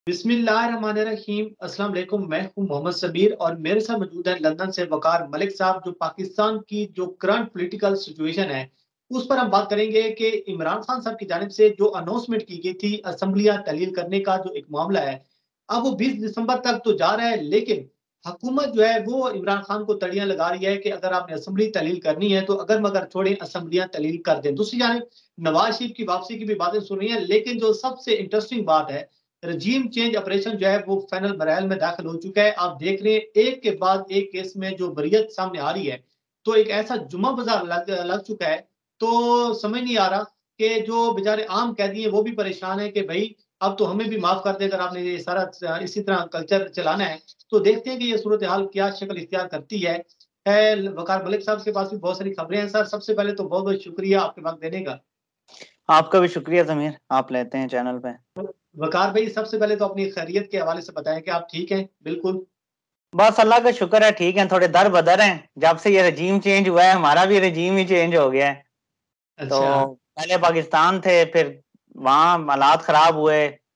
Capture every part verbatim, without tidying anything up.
बिस्मिल्लाहिर्रहमानिर्रहीम। अस्सलाम वालेकुम। मैं हूं मोहम्मद सबीर और मेरे साथ मौजूद है लंदन से वकार मलिक साहब, जो पाकिस्तान की जो करंट पॉलिटिकल सिचुएशन है उस पर हम बात करेंगे कि इमरान खान साहब की जानिब से जो अनाउंसमेंट की गई थी असम्बलियां तहलील करने का जो एक मामला है, अब वो बीस दिसंबर तक तो जा रहा है, लेकिन हुकूमत जो है वो इमरान खान को तड़ियां लगा रही है कि अगर आपने असम्बली तहलील करनी है तो अगर मगर छोड़ें, असम्बलियां तहलील कर दें। दूसरी जानिब नवाज शरीफ की वापसी की भी बातें सुन रही हैं, लेकिन जो सबसे इंटरेस्टिंग बात है, रजीम चेंज ऑपरेशन जो है वो फाइनल मराहल में दाखिल हो चुका है। आप देख रहे हैं एक के बाद एक केस में जो बरियत सामने आ रही है, तो एक ऐसा जुम्मा बाजार लग लग चुका है। तो समझ नहीं आ रहा कि जो बेचारे आम कैदी हैं वो भी परेशान है कि भाई अब तो हमें भी माफ कर दे, अगर आपने ये सारा इसी तरह कल्चर चलाना है। तो देखते हैं कि ये सूरत हाल क्या शक्ल इख्तियार करती है। है, वकार मलिक साहब के पास भी बहुत सारी खबरें हैं। सर, सबसे पहले तो बहुत बहुत शुक्रिया आपके वक्त देने का। आपका भी शुक्रिया ज़मीर, आप लेते हैं चैनल पे। वकार भाई, सबसे पहले तो अपनी खैरियत के हवाले से बताएं कि आप ठीक हैं? बिल्कुल। बस अल्लाह का शुक्र है, ठीक है। थोड़े दर बदर हैं, जब से ये रजीम चेंज हुआ है हमारा भी रजीम ही चेंज हो गया है। तो अच्छा। पहले पाकिस्तान थे, फिर वहाँ हालात खराब हुए,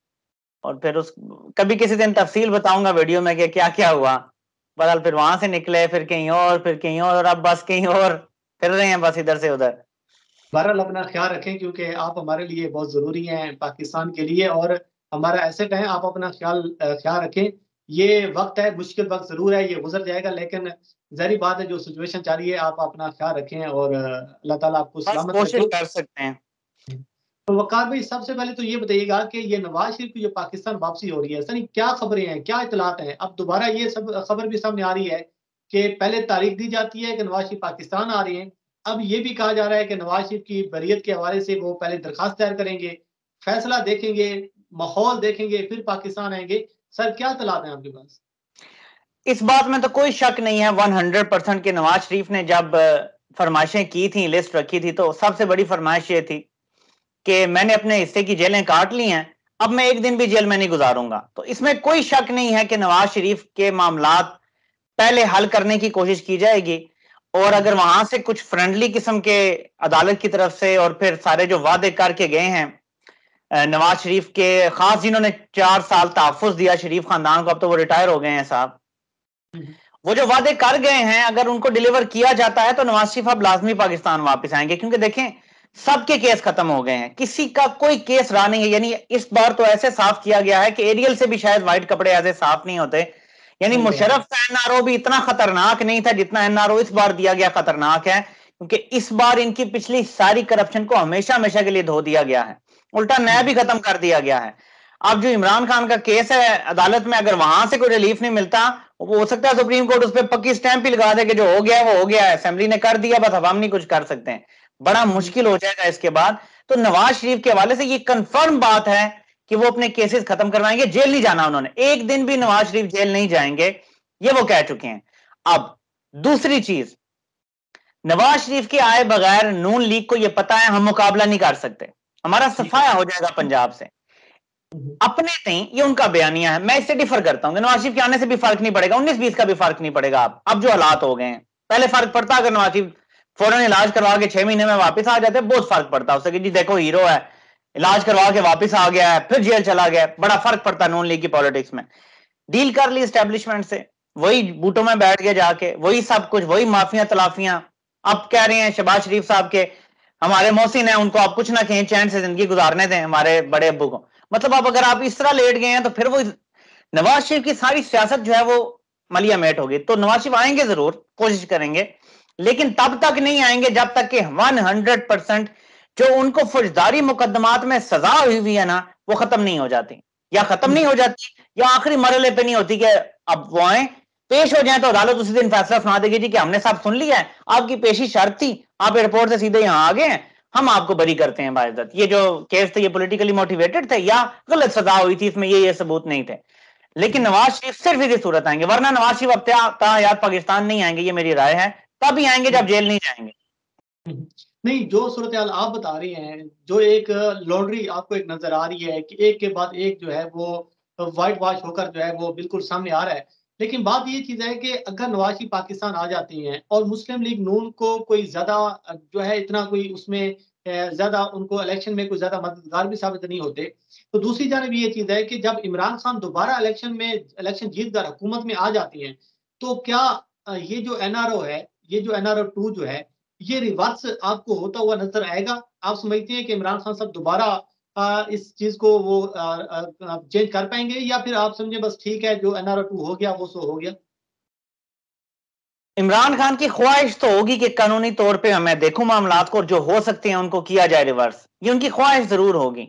और फिर उस कभी किसी दिन तफसील बताऊंगा वीडियो में कि क्या क्या हुआ। बदल फिर वहां से निकले, फिर कहीं और, फिर कहीं और, और अब बस कहीं और फिर रहे हैं, बस इधर से उधर। बहरहाल अपना ख्याल रखें, क्योंकि आप हमारे लिए बहुत ज़रूरी हैं पाकिस्तान के लिए, और हमारा एसेट है। आप अपना ख्याल अ, ख्याल रखें। ये वक्त है, मुश्किल वक्त ज़रूर है, ये गुजर जाएगा, लेकिन ज़ाहिर बात है जो सिचुएशन चल रही है, आप अपना ख्याल रखें और अ, अल्लाह ताला आपको बस सलामत कोशिश रखे। कर सकते हैं। तो वकार भाई, सबसे पहले तो ये बताइएगा कि ये नवाज शरीफ की जो पाकिस्तान वापसी हो रही है, सर, क्या खबरें हैं, क्या इतलात हैं? अब दोबारा ये सब खबर भी सामने आ रही है कि पहले तारीख दी जाती है कि नवाज शरीफ पाकिस्तान आ रहे हैं। अब ये भी कहा जा रहा है कि नवाज शरीफ की बरियत के हवाले से वो पहले दरखास्त तैयार करेंगे, फैसला देखेंगे, माहौल देखेंगे, फिर पाकिस्तान आएंगे। सर, क्या इतलात हैं आपके पास? इस बात में तो कोई शक नहीं है वन हंड्रेड परसेंट कि नवाज शरीफ ने जब फरमाइशें की थी, लिस्ट रखी थी, तो सबसे बड़ी फरमाइश ये थी कि मैंने अपने हिस्से की जेलें काट ली हैं, अब मैं एक दिन भी जेल में नहीं गुजारूंगा। तो इसमें कोई शक नहीं है कि नवाज शरीफ के मामलात पहले हल करने की कोशिश की जाएगी, और अगर वहां से कुछ फ्रेंडली किस्म के अदालत की तरफ से, और फिर सारे जो वादे करके गए हैं नवाज शरीफ के खास, जिन्होंने चार साल तहफ़्फ़ुज़ दिया शरीफ खानदान को, अब तो वो रिटायर हो गए हैं साहब, वो जो वादे कर गए हैं अगर उनको डिलीवर किया जाता है तो नवाज शरीफ अब लाजमी पाकिस्तान वापस आएंगे। क्योंकि देखें, सबके केस खत्म हो गए हैं, किसी का कोई केस रहा नहीं है। यानी इस बार तो ऐसे साफ किया गया है कि एरियल से भी शायद व्हाइट कपड़े ऐसे साफ नहीं होते। यानी सही बात है। मुशर्रफ का एनआरओ भी इतना खतरनाक नहीं था जितना एनआरओ इस बार दिया गया खतरनाक है, क्योंकि इस बार इनकी पिछली सारी करप्शन को हमेशा हमेशा के लिए धो दिया गया है, उल्टा नया भी खत्म कर दिया गया है। अब जो इमरान खान का केस है अदालत में, अगर वहां से कोई रिलीफ नहीं मिलता, वो हो सकता है सुप्रीम कोर्ट उस पर पक्की स्टैंप ही लगा दे कि जो हो गया है वो हो गया है, असेंबली ने कर दिया, बस अब हम नहीं कुछ कर सकते हैं। बड़ा मुश्किल हो जाएगा इसके बाद। तो नवाज शरीफ के हवाले से ये कंफर्म बात है कि वो अपने केसेस खत्म करवाएंगे, जेल नहीं जाना उन्होंने, एक दिन भी नवाज शरीफ जेल नहीं जाएंगे, ये वो कह चुके हैं। अब दूसरी चीज, नवाज शरीफ के आए बगैर नून लीग को यह पता है हम मुकाबला नहीं कर सकते, हमारा ठीक है। सफाया हो जाएगा पंजाब से। अपने नहीं, ये उनका बयानिया है, मैं इससे डिफर करता हूं। नवाज शरीफ के आने से भी फर्क नहीं पड़ेगा, उन्नीस बीस का भी फर्क नहीं पड़ेगा। अब अब जो हालात हो गए हैं, पहले फर्क पड़ता अगर नवाज शरीफ फौरन इलाज करवा के छह महीने में वापस आ जाते, बहुत फर्क पड़ता उससे कि जी देखो हीरो है, इलाज करवा के वापस आ गया है, फिर जेल चला गया, बड़ा फर्क पड़ता नून लीग की पॉलिटिक्स में। डील कर ली स्टैब्लिशमेंट से, वही बूटों में बैठ गए जाके, वही सब कुछ, वही माफिया तलाफियां। अब कह रहे हैं शहबाज शरीफ साहब के हमारे मोहसिन है, उनको आप कुछ ना कहें, चैन से जिंदगी गुजारने दें हमारे बड़े अब्बू को। मतलब अब अगर आप इस तरह लेट गए हैं तो फिर वो नवाज शरीफ की सारी सियासत जो है वो मलिया मेट होगी। तो नवाज शरीफ आएंगे, जरूर कोशिश करेंगे, लेकिन तब तक नहीं आएंगे जब तक कि वन हंड्रेड परसेंट जो उनको फौजदारी मुकदमात में सजा हुई हुई है ना, वो खत्म नहीं हो जाती, या खत्म नहीं हो जाती, या आखिरी मरहले पे नहीं होती कि अब वो आए पेश हो जाए तो अदालत उसी दिन फैसला सुना देगी जी कि हमने सब सुन लिया है, आपकी पेशी शर्त थी, आप एयरपोर्ट से सीधे यहां आ गए हैं, हम आपको बरी करते हैं बाइज्जत। ये जो केस थे ये पॉलिटिकली मोटिवेटेड थे या गलत सजा हुई थी, इसमें ये ये सबूत नहीं थे। लेकिन नवाज शरीफ सिर्फ इसी सूरत आएंगे, वरना नवाज शरीफ अब याद पाकिस्तान नहीं आएंगे, ये मेरी राय है। तभी आएंगे जब जेल नहीं जाएंगे। नहीं, जो सूरत हाल आप बता रहे हैं, जो एक लॉन्ड्री आपको एक नजर आ रही है कि एक के बाद एक जो है वो व्हाइट वॉश होकर जो है वो बिल्कुल सामने आ रहा है। लेकिन बात ये चीज है कि अगर नवाज शरीफ पाकिस्तान आ जाती हैं और मुस्लिम लीग नून को कोई ज्यादा जो है इतना कोई उसमें ज्यादा उनको इलेक्शन में कुछ ज्यादा मददगार भी साबित नहीं होते। तो दूसरी जानब ये चीज है कि जब इमरान खान दोबारा इलेक्शन में इलेक्शन जीत कर हुकूमत में आ जाती हैं, तो क्या ये जो एनआरओ है, ये जो एनआरओ टू जो है, ये रिवर्स आपको होता हुआ नजर आएगा? आप समझते हैं कि इमरान खान साहब दोबारा इस चीज को वो चेंज कर पाएंगे, या फिर आप समझे बस ठीक है जो एनआरओ टू हो गया वो सो हो गया? इमरान खान की ख्वाहिश तो होगी कि कानूनी तौर पे मैं देखूं मामलात को, जो हो सकते हैं उनको किया जाए रिवर्स, ये उनकी ख्वाहिश जरूर होगी।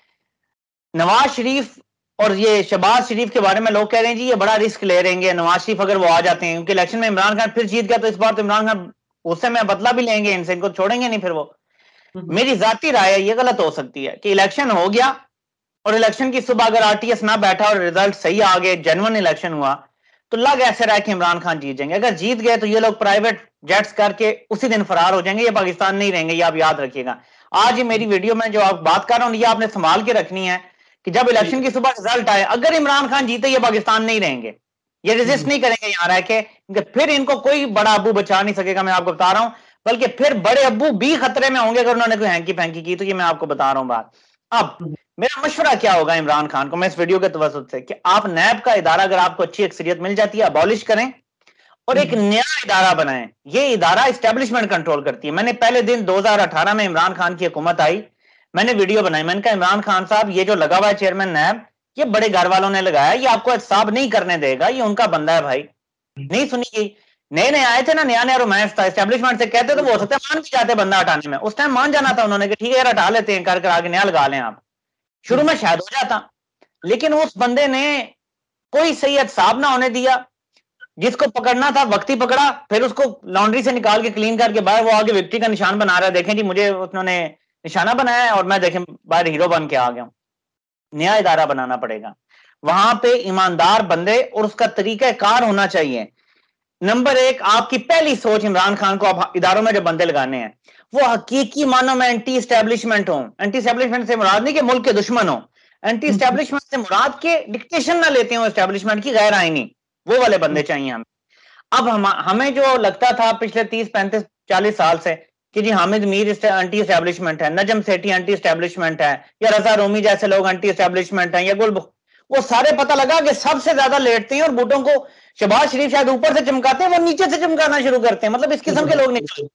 नवाज शरीफ और ये शहबाज शरीफ के बारे में लोग कह रहे हैं जी ये बड़ा रिस्क ले रहे हैं नवाज शरीफ अगर वो आ जाते हैं, क्योंकि इलेक्शन में इमरान खान फिर जीत गया तो इस बार तो इमरान खान उससे मैं बदला भी लेंगे इनसे, इनको छोड़ेंगे नहीं फिर वो। मेरी जाती राय है ये गलत हो सकती है कि इलेक्शन हो गया और इलेक्शन की सुबह अगर आरटीएस ना बैठा और रिजल्ट सही आ गए, जेन्युइन इलेक्शन हुआ, तो लग ऐसे रहा कि इमरान खान जीत जाएंगे। अगर जीत गए तो ये लोग प्राइवेट जेट्स करके उसी दिन फरार हो जाएंगे, ये पाकिस्तान नहीं रहेंगे, ये आप याद रखिएगा। आज ये मेरी वीडियो में जो आप बात कर रहा हूं ये आपने संभाल के रखनी है कि जब इलेक्शन की सुबह रिजल्ट आए, अगर इमरान खान जीते ये पाकिस्तान नहीं रहेंगे, ये रेजिस्ट नहीं करेंगे यहां रह के, फिर इनको कोई बड़ा अब्बू बचा नहीं सकेगा, मैं आपको बता रहा हूं। बल्कि फिर बड़े अब्बू भी खतरे में होंगे अगर उन्होंने कोई हैंकी फैंकी की, तो ये मैं आपको बता रहा हूं बात। अब मेरा मशवरा क्या होगा इमरान खान को मैं इस वीडियो के तवसत से, कि आप नैब का इदारा अगर आपको अच्छी अक्सरियत मिल जाती है अबॉलिश करें और एक नया इदारा बनाएं। ये इदारा इस्टेब्लिशमेंट कंट्रोल करती है। मैंने पहले दिन दो हज़ार अठारह में इमरान खान की हुकूमत आई, मैंने वीडियो बनाई, मैंने कहा इमरान खान साहब ये जो लगा हुआ है चेयरमैन नैब, ये बड़े घर वालों ने लगाया, ये आपको एहतसाब नहीं करने देगा, ये उनका बंदा है भाई। नहीं सुनी गई। नए नए आए थे ना, नया नया रोमांस था, एस्टेब्लिशमेंट से कहते तो वो हो सकता है मान भी जाते बंदा हटाने में, उस टाइम मान जाना था उन्होंने कि ठीक है यार हटा लेते हैं, कर कर आगे नया लगा लें आप, शुरू में शायद हो जाता। लेकिन उस बंदे ने कोई सही एहतसाब ना होने दिया, जिसको पकड़ना था वक्त ही पकड़ा, फिर उसको लॉन्ड्री से निकाल के क्लीन करके बाहर वो आगे विक्ट्री का निशान बना रहा है, देखें जी मुझे उन्होंने निशाना बनाया है और मैं देखें बाहर हीरो बन के आ गया हूं। नया इदारा बनाना पड़ेगा, वहां पे ईमानदार बंदे और उसका तरीका कार होना चाहिए। नंबर एक, आपकी पहली सोच इमरान खान को आप इदारों में जो बंदे लगाने हैं वो हकीकी मानो में एंटी एस्टेब्लिशमेंट हो। एंटी एस्टेब्लिशमेंट से मुराद नहीं कि मुल्क के दुश्मन हो, एंटी एस्टेब्लिशमेंट से मुराद के डिक्टेशन ना लेते हो एस्टेब्लिशमेंट की, गैर आईनी, वो वाले बंदे चाहिए हमें। अब हम हमें जो लगता था पिछले तीस पैंतीस चालीस साल से कि जी हामिद मीर एंटी एस्टेब्लिशमेंट है, नजम सेठी एंटी एस्टेब्लिशमेंट है, या रजा रोमी जैसे लोग एंटी एस्टेब्लिशमेंट हैं, या गुल, वो सारे पता लगा कि सबसे ज्यादा लेटते हैं और बूटों को शहबाज शरीफ शायद ऊपर से चमकाते हैं, वो नीचे से चमकाना शुरू करते हैं, मतलब इस किस्म के लोग निकले।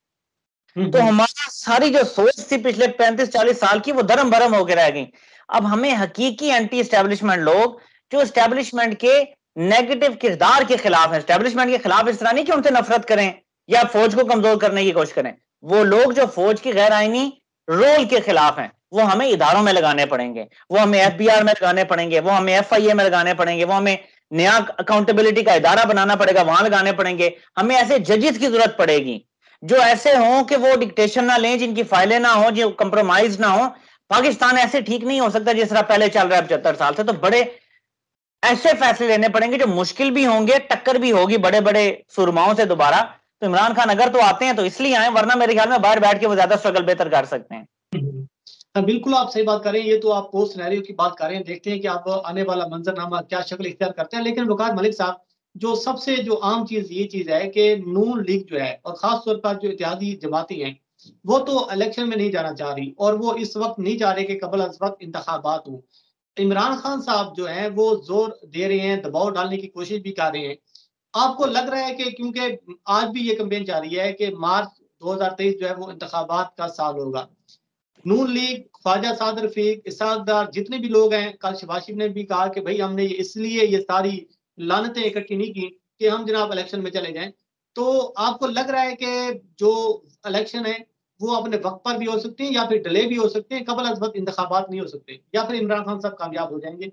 तो हमारा सारी जो सोच थी पिछले पैंतीस चालीस साल की वो धर्म भरम होकर रह गई। अब हमें हकीकी एंटी एस्टेब्लिशमेंट लोग जो एस्टेब्लिशमेंट के नेगेटिव किरदार के खिलाफ है, एस्टेब्लिशमेंट के खिलाफ इस तरह नहीं कि उनसे नफरत करें या फौज को कमजोर करने की कोशिश करें, वो लोग जो फौज की गैर आईनी रोल के खिलाफ हैं वो हमें इदारों में लगाने पड़ेंगे, वो हमें एफ बी आर में लगाने पड़ेंगे, वो हमें एफ आई ए में लगाने पड़ेंगे, वो हमें नया अकाउंटेबिलिटी का इदारा बनाना पड़ेगा, वहां लगाने पड़ेंगे। हमें ऐसे जजेस की जरूरत पड़ेगी जो ऐसे हों कि वो डिक्टेशन ना लें, जिनकी फाइलें ना हो, जो कंप्रोमाइज ना हो। पाकिस्तान ऐसे ठीक नहीं हो सकता जिस तरह पहले चल रहा है पचहत्तर साल से। तो बड़े ऐसे फैसले लेने पड़ेंगे जो मुश्किल भी होंगे, टक्कर भी होगी बड़े बड़े सुरमाओं से दोबारा। तो इमरान खान अगर तो आते हैं तो इसलिए आए, वरना मेरे ख्याल में बाहर बैठ के वो ज्यादा स्ट्रगल बेहतर कर सकते हैं। बिल्कुल आप सही बात कर रहे हैं। ये तो आप पोस्ट सिनेरियो की बात कर रहे हैं, देखते हैं कि आप आने वाला मंजरनामा क्या शक्ल इख्तियार करते हैं। लेकिन वकार मलिक साहब, जो सबसे जो आम चीज ये चीज है कि नून लीग जो है और खास तौर पर जो इत्तेहादी जमातें हैं वो तो इलेक्शन में नहीं जाना चाह रही, और वो इस वक्त नहीं चाह रहे कि कबल अज वक्त इंतखाबात हो। इमरान खान साहब जो है वो जोर दे रहे हैं, दबाव डालने की कोशिश भी कर रहे हैं। आपको लग रहा है कि क्योंकि आज भी ये कैंपेन जारी है कि मार्च दो हजार तेईस जो है वो इंतखाबात का साल होगा, नून लीग, ख्वाजा साद रफीक, इसाक डार, जितने भी लोग हैं, कल शहबाज शरीफ ने भी कहा कि भाई हमने ये इसलिए ये सारी लानतें इकट्ठी नहीं की कि हम जनाब इलेक्शन में चले जाएं। तो आपको लग रहा है कि जो इलेक्शन है वो अपने वक्त पर भी हो सकते हैं या फिर डिले भी हो सकते हैं, कबल अज वक्त इंतखाबात नहीं हो सकते, या फिर इमरान खान साहब कामयाब हो जाएंगे?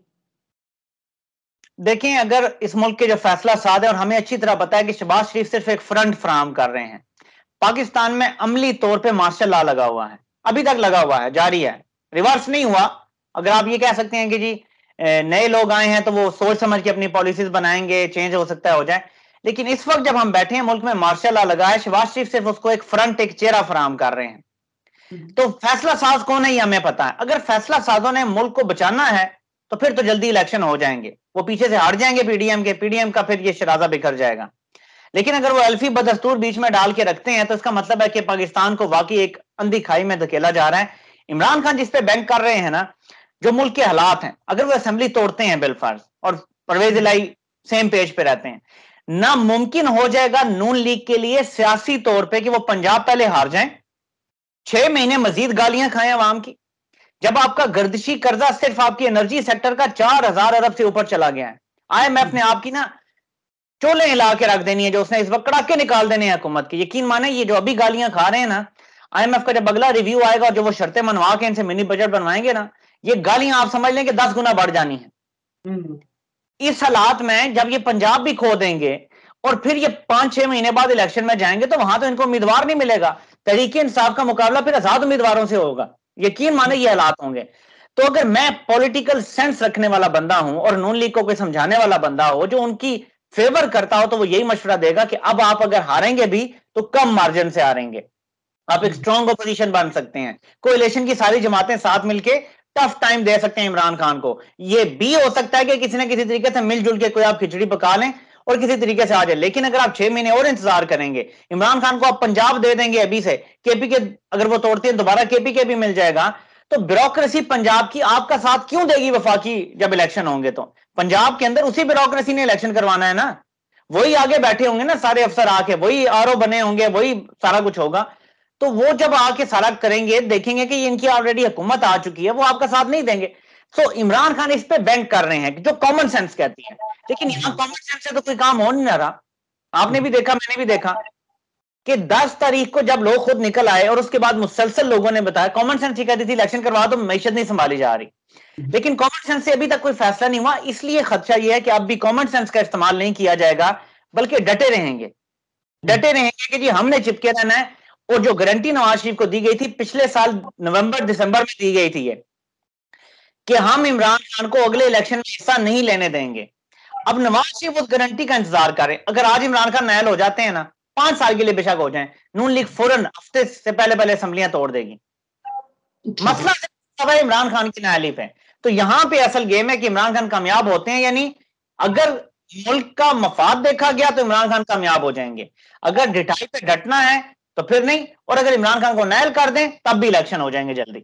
देखें, अगर इस मुल्क के जो फैसला साद है और हमें अच्छी तरह पता है कि शहबाज शरीफ सिर्फ एक फ्रंट फ्राहम कर रहे हैं, पाकिस्तान में अमली तौर पे मार्शल लॉ लगा हुआ है, अभी तक लगा हुआ है, जारी है, रिवर्स नहीं हुआ। अगर आप ये कह सकते हैं कि जी नए लोग आए हैं तो वो सोच समझ के अपनी पॉलिसीज बनाएंगे, चेंज हो सकता है हो जाए, लेकिन इस वक्त जब हम बैठे हैं मुल्क में मार्शल लॉ लगा है, शहबाज शरीफ सिर्फ उसको एक फ्रंट, एक चेहरा फराहम कर रहे हैं। तो फैसला साज कौन है ये हमें पता है। अगर फैसला साजों ने मुल्क को बचाना है तो फिर तो जल्दी इलेक्शन हो जाएंगे, वो पीछे से हट जाएंगे पीडीएम के, पीडीएम का फिर ये शराजा बिखर जाएगा। लेकिन अगर वो अल्फी बदस्तूर बीच में डाल के रखते हैं तो इसका मतलब है कि पाकिस्तान को वाकई एक अंधी खाई में धकेला जा रहा है। इमरान खान जिस पे बैंक कर रहे हैं ना, जो मुल्क के हालात हैं, अगर वो असेंबली तोड़ते हैं बिलफर्ज और परवेज इलाही सेम पेज पे रहते हैं, नामुमकिन हो जाएगा नून लीग के लिए सियासी तौर पे कि वो पंजाब पहले हार जाएं, छह महीने मजीद गालियां खाएं अवाम की, जब आपका गर्दिशी कर्जा सिर्फ आपकी एनर्जी सेक्टर का चार हजार अरब से ऊपर चला गया है। आईएमएफ ने आपकी ना चोले हिला के रख देनी है, जो उसने इस वक्त कड़ाके निकाल देने हैं हुकूमत की। यकीन माने ये जो अभी गालियां खा रहे हैं ना, आईएमएफ का जब अगला रिव्यू आएगा और जो वो शर्तें मनवा के इनसे मिनी बजट बनवाएंगे ना, ये गालियां आप समझ लें कि दस गुना बढ़ जानी है। इस हालात में जब ये पंजाब भी खो देंगे और फिर ये पांच छह महीने बाद इलेक्शन में जाएंगे, तो वहां तो इनको उम्मीदवार नहीं मिलेगा। तरीके इंसाफ का मुकाबला फिर आजाद उम्मीदवारों से होगा। यकीन माने ये हालात होंगे। तो अगर मैं पॉलिटिकल सेंस रखने वाला बंदा हूं और नून लीग को कोई समझाने वाला बंदा हो जो उनकी फेवर करता हो, तो वो यही मशवरा देगा कि अब आप अगर हारेंगे भी तो कम मार्जिन से हारेंगे, आप एक स्ट्रॉन्ग अपोजिशन बन सकते हैं, कोalition की सारी जमातें साथ मिलके टफ टाइम दे सकते हैं इमरान खान को। ये भी हो सकता है कि किसी ना किसी तरीके से मिलजुल के कोई आप खिचड़ी पका लें और किसी तरीके से आ जाए। लेकिन अगर आप छह महीने और इंतजार करेंगे, इमरान खान को आप पंजाब दे देंगे अभी से, केपी के अगर वो तोड़ते हैं दोबारा केपी के भी मिल जाएगा, तो ब्यूरोक्रेसी पंजाब की आपका साथ क्यों देगी वफाकी जब इलेक्शन होंगे? तो पंजाब के अंदर उसी ब्यूरोक्रेसी ने इलेक्शन करवाना है ना, वही आगे बैठे होंगे ना सारे अफसर आके, वही आरओ बने होंगे, वही सारा कुछ होगा। तो वो जब आके सारा करेंगे, देखेंगे कि इनकी ऑलरेडी हुकूमत आ चुकी है, वो आपका साथ नहीं देंगे। तो इमरान खान इस पे बैंक कर रहे हैं जो कॉमन सेंस कहती है, लेकिन यहां कॉमन सेंस से तो कोई काम हो नहीं रहा। आपने भी देखा, मैंने भी देखा कि दस तारीख को जब लोग खुद निकल आए और उसके बाद मुसलसल लोगों ने बताया, कॉमन सेंस ही कहती थी इलेक्शन करवा दो, मैशत नहीं संभाली जा रही। लेकिन कॉमन सेंस से अभी तक कोई फैसला नहीं हुआ। इसलिए खदशा यह है कि अब भी कॉमन सेंस का इस्तेमाल नहीं किया जाएगा, बल्कि डटे रहेंगे, डटे रहेंगे कि जी हमने चिपके रहना है। और जो गारंटी नवाज शरीफ को दी गई थी पिछले साल नवंबर दिसंबर में दी गई थी ये, कि हम इमरान खान को अगले इलेक्शन में हिस्सा नहीं लेने देंगे, अब नवाज शरीफ उस गारंटी का इंतजार करें। अगर आज इमरान खान नायल हो जाते हैं ना, पांच साल के लिए बेशक हो जाएं, नून लीग फौरन हफ्ते से पहले पहले असेंबलियां तोड़ देगी। मसला सिर्फ इमरान खान की नायलीफ है। तो यहां पे असल गेम है कि इमरान खान कामयाब होते हैं, यानी अगर मुल्क का मफाद देखा गया तो इमरान खान कामयाब हो जाएंगे, अगर डिटाई पे डटना है तो फिर नहीं, और अगर इमरान खान को नायल कर दें तब भी इलेक्शन हो जाएंगे जल्दी।